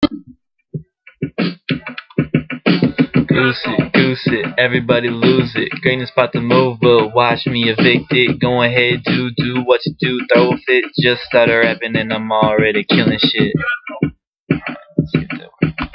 Goose it, everybody lose it. Greatness about to move, but watch me evict it. Go ahead, do what you do, throw a fit. Just started rapping and I'm already killing shit.